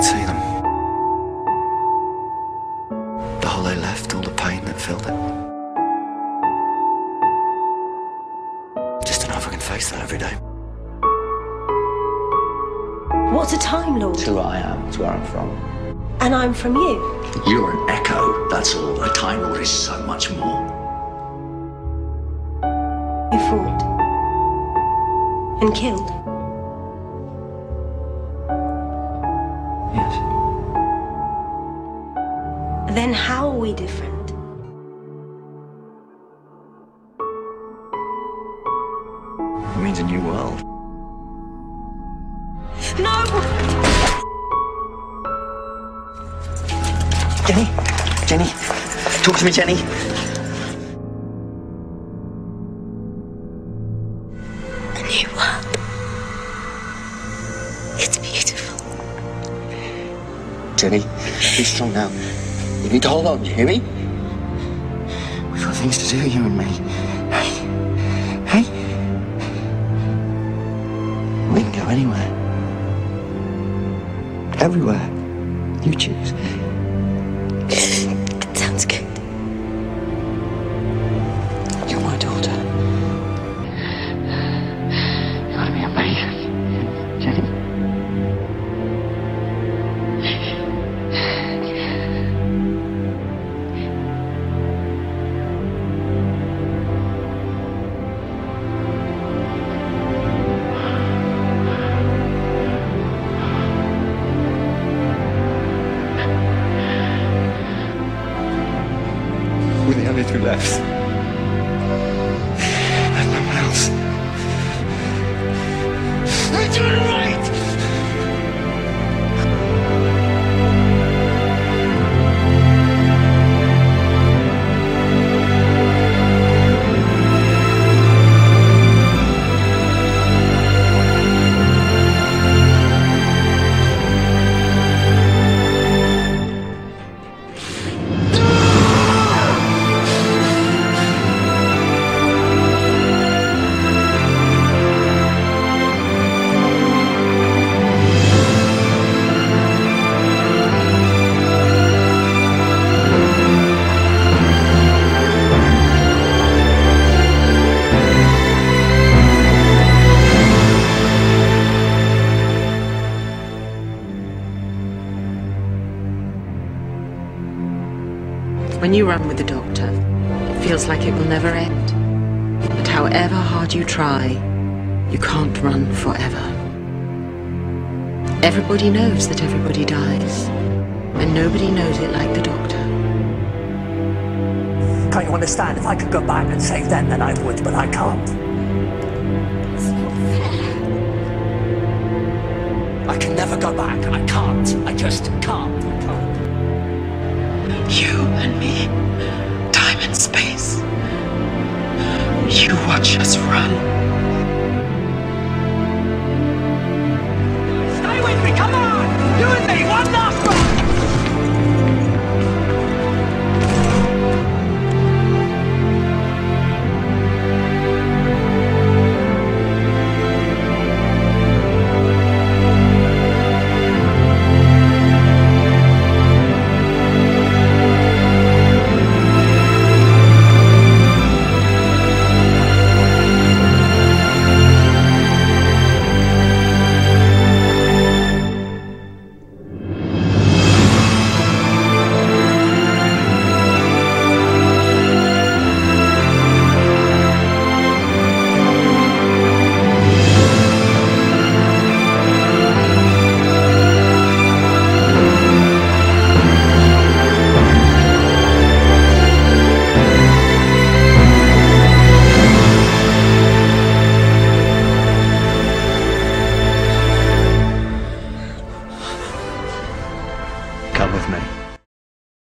could see them. The hollow left, all the pain that filled it. Just don't know if I can face that every day. What's a Time Lord? It's who I am, it's where I'm from. And I'm from you. You're an echo, that's all. A Time Lord is so much more. You fought. And killed. Yes. Then how are we different? It means a new world. No! Jenny? Jenny? Talk to me, Jenny. A new world. It's beautiful. Jenny, be strong now. You need to hold on, you hear me? We've got things to do, you and me. Hey? Hey? We can go anywhere. Everywhere. You choose. That sounds good. You're my daughter. You're gonna be amazing. Jenny? We're the only two left. And no one else. We're doing it right! When you run with the doctor, it feels like it will never end. But however hard you try, you can't run forever. Everybody knows that everybody dies, and nobody knows it like the doctor. Can't you understand? If I could go back and save them, then I would, but I can't. I can never go back. I can't. I just can't. I can't. You and me, time and space. You watch us run.